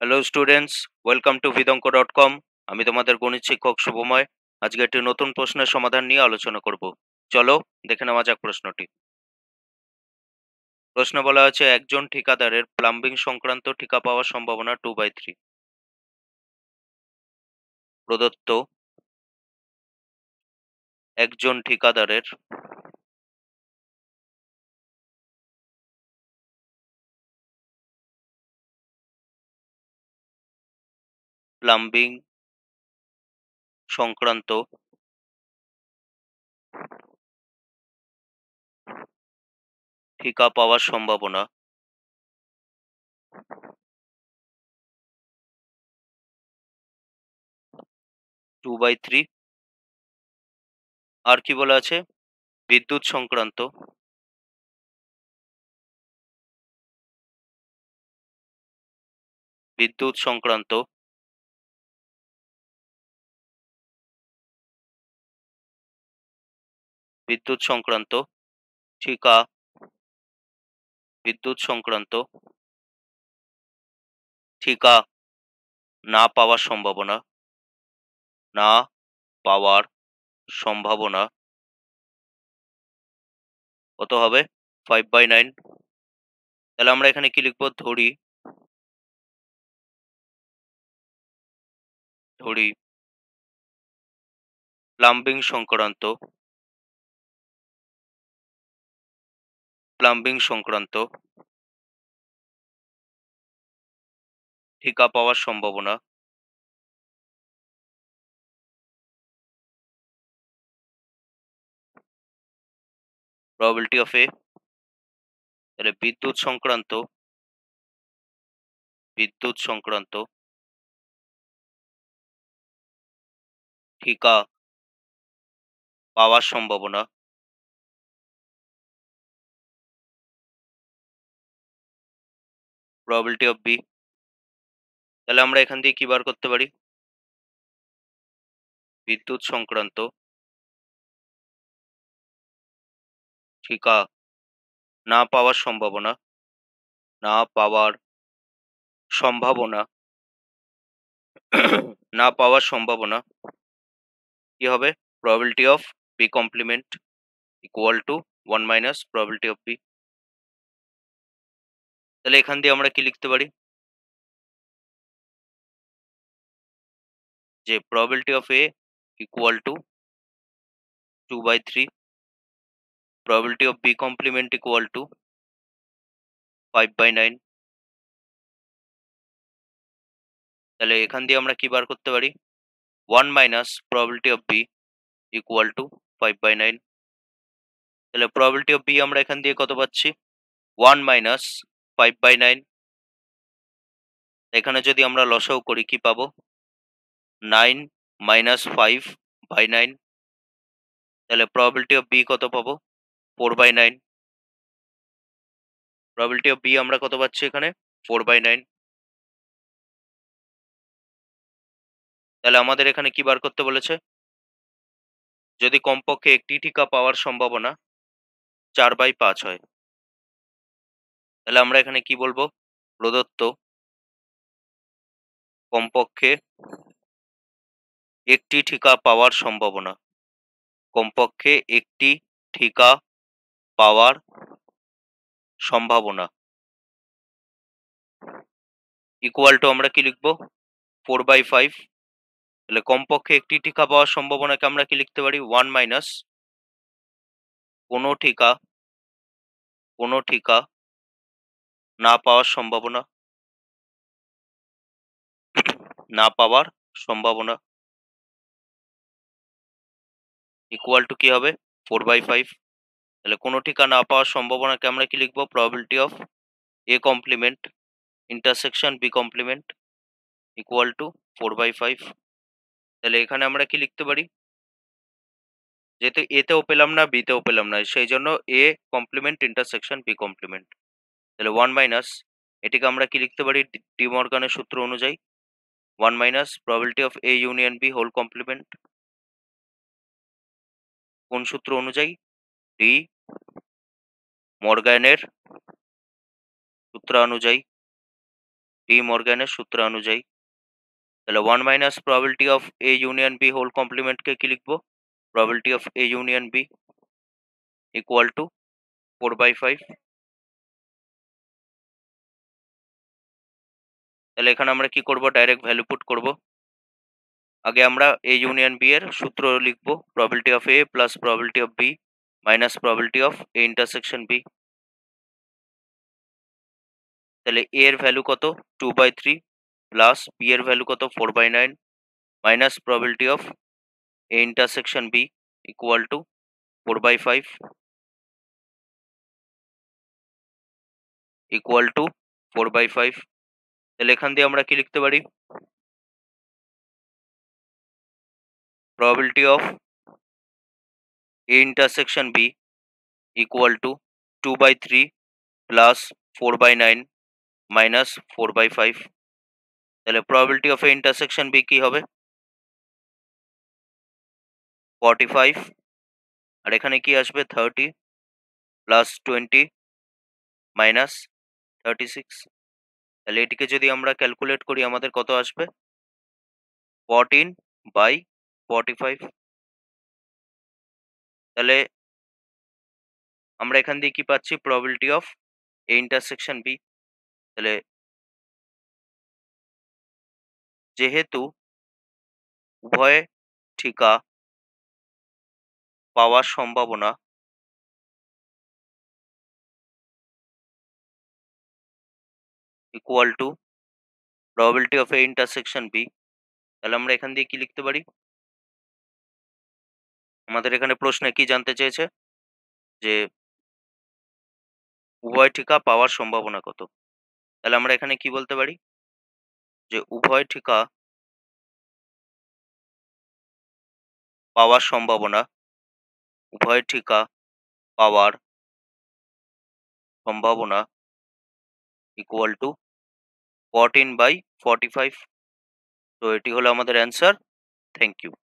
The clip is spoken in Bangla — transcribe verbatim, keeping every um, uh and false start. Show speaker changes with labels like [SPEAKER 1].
[SPEAKER 1] Hello students, welcome to Vidyank dot com. আমি তোমাদের গণিত শিক্ষক শুভময়। আজকে একটি নতুন প্রশ্নের সমাধান নিয়ে আলোচনা করব। চলো দেখে নেওয়া যাক প্রশ্নটি। প্রশ্ন বলা আছে, একজন ঠিকাদারের প্লাম্বিং সংক্রান্ত ঠিকা পাওয়ার সম্ভাবনা টু বাই থ্রি। প্রদত্ত একজন ঠিকাদারের প্লাম্বিং সংক্রান্ত ঠিকা পাওয়ার সম্ভাবনা টু বাই থ্রি। আর কি বলা আছে? বিদ্যুৎ সংক্রান্ত বিদ্যুৎ সংক্রান্ত বিদ্যুৎ সংক্রান্ত ঠিকা বিদ্যুৎ সংক্রান্ত ঠিকা না পাওয়ার সম্ভাবনা না পাওয়ার সম্ভাবনা কত হবে? Five by nine. তাহলে আমরা এখানে কি লিখবো? ধরি ধরি প্লাম্বিং সংক্রান্ত প্লাম্বিং সংক্রান্ত ঠিকা পাওয়ার সম্ভাবনা প্রবাবিলিটি অফ এ। তাহলে বিদ্যুৎ সংক্রান্ত বিদ্যুৎ সংক্রান্ত ঠিকা পাওয়ার সম্ভাবনা প্রবাবিলিটি অফ বি। তাহলে আমরা এখান দিয়ে কি বার করতে পারি? বিদ্যুৎ সংক্রান্ত ঠিকা না পাওয়ার সম্ভাবনা না পাওয়ার সম্ভাবনা না পাওয়ার সম্ভাবনা কি হবে? Probability of B complement equal to one minus probability of B. তাহলে এখান দিয়ে আমরা কি লিখতে পারি? যে probability of A equal to two by three, probability of b complement equal to five by nine. তাহলে এখান দিয়ে আমরা কি বার করতে পারি? One minus probability of b equal to five by nine. তাহলে probability of b আমরা এখান দিয়ে কত পাচ্ছি? One minus five by nine. এখানে যদি আমরা লসাও করি কি পাবো? Nine minus five by nine. তাহলে probability of b কত পাবো? Four by nine. probability of b আমরা কত পাচ্ছি এখানে? Four by nine. তাহলে আমাদের এখানে কি বার করতে বলেছে? যদি কমপক্ষে একটি ঠিকা পাওয়ার সম্ভাবনা চার বাই পাঁচ হয়, তাহলে আমরা এখানে কি বলবো? প্রদত্ত কমপক্ষে একটি ঠিকা পাওয়ার সম্ভাবনা কমপক্ষে একটি ঠিকা পাওয়ার সম্ভাবনা ইকুয়াল টু আমরা কি লিখবো? Four by five. তাহলে কমপক্ষে একটি ঠিকা পাওয়ার সম্ভাবনাকে আমরা কি লিখতে পারি? ওয়ান মাইনাস কোনো ঠিকা কোনো ঠিকা না পাওয়ার সম্ভাবনা না পাওয়ার সম্ভাবনা ইকুয়াল টু কি হবে? Four by five. তাহলে কোনো ঠিকা না পাওয়ার সম্ভাবনাকে আমরা কি লিখবো? Probability of A complement intersection B complement equal to four by five. তাহলে এখানে আমরা কি লিখতে পারি? যেহেতু এ তেও পেলাম না, বি তেও পেলাম না, সেই জন্য A complement intersection B complement. তাহলে ওয়ান মাইনাস এটিকে আমরা কি লিখতে পারি? ডি মর্গানের সূত্র অনুযায়ী one minus probability of A union B whole complement. কোন সূত্র অনুযায়ী? ডি মর্গানের সূত্র অনুযায়ী ডি মর্গ্যানের সূত্র অনুযায়ী। তাহলে one minus probability of A union B whole কমপ্লিমেন্টকে কি লিখবো? Probability of A union B equal to four by five. তাহলে এখানে আমরা কি করব? ডাইরেক্ট ভ্যালু পুট করব। আগে আমরা এ ইউনিয়ন বি এর সূত্র লিখব, probability of A plus probability of B minus probability of A intersection B. তাহলে এ এর ভ্যালু কত? Two by three plus B এর ভ্যালু কত? Four by nine minus probability of A intersection B equal to four by five equal to four by five. তাহলে এখান দিয়ে আমরা কি লিখতে পারি? Probability of A intersection B equal to two by three plus four by nine minus four by five. তাহলে probability of A intersection B কি হবে? Forty five. আর এখানে কি আসবে? Thirty plus twenty minus thirty six. তাহলে এটিকে যদি আমরা ক্যালকুলেট করি আমাদের কত আসবে? Fourteen by forty five. তাহলে আমরা এখান দিয়ে কি পাচ্ছি? Probability of A intersection B. তাহলে যেহেতু উভয়ে ঠিকা পাওয়ার সম্ভাবনা equal to probability of A intersection B, তাহলে আমরা এখান দিয়ে কি লিখতে পারি? আমাদের এখানে প্রশ্নে কি জানতে চেয়েছে? যে উভয় ঠিকা পাওয়ার সম্ভাবনা কত। তাহলে আমরা এখানে কি বলতে পারি? যে উভয় ঠিকা পাওয়ার সম্ভাবনা উভয় ঠিকা পাওয়ার সম্ভাবনা equal to fourteen by forty five. তো এটি হলো আমাদের অ্যান্সার। Thank you.